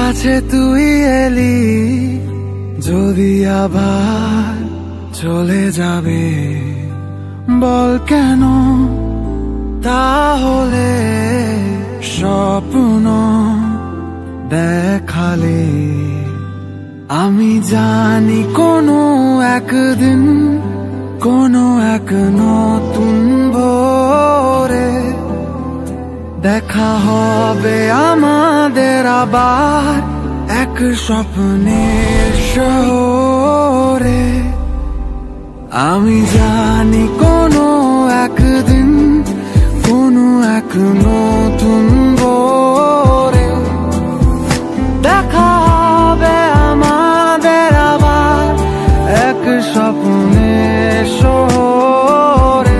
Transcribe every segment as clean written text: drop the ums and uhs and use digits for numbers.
কাছে তুই এলি, যদি আবার চলে যাবে বল কেন, তাহলে স্বপ্ন দেখালে। আমি জানি কোনো একদিন, কোনো এক নতুন ভোরে দেখা হবে আমাদের আবার এক স্বপ্নের শহরে। আমি জানি কোনো একদিন, কোনো এক নতুন ভোরে দেখা হবে আমাদের আবার এক স্বপ্নের শহরে।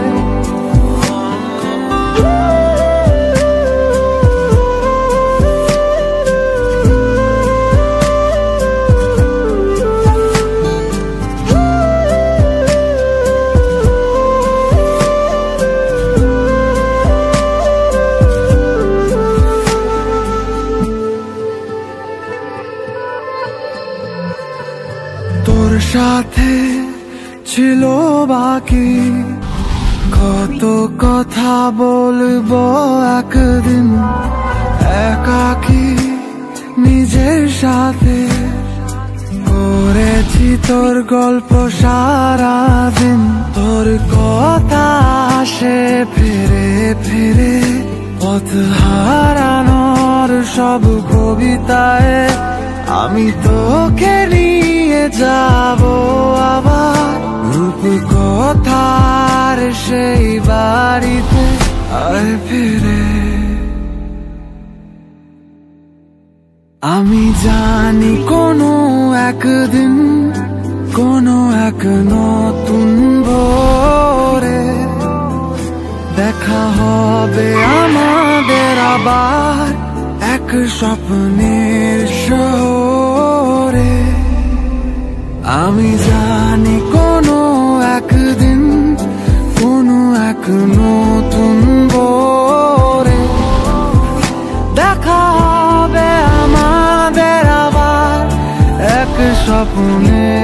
তোর সাথে ছিল বাকি কত কথা বলবো একদিন, একাকি নিজের সাথে করেছি তোর গল্প সারাদিন। তোর কথা আসে ফিরে ফিরে, পথ হারানোর সব কবিতায় আমি তোকে নিয়ে যাব আবার রূপ কথার সেই বাড়িতে আয় ফিরে। আমি জানি কোনো একদিন, কোনো এক নতুন ভোরে দেখা হবে আমাদের আবার এক স্বপ্নের শহরে। আমি জানি কোনো একদিন, কোনো এক নতুন ভোরে দেখা হবে আমাদের আবার এক স্বপ্নের